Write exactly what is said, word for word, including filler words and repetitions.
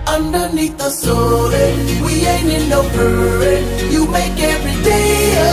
underneath the sun. We ain't in no hurry. You make every day a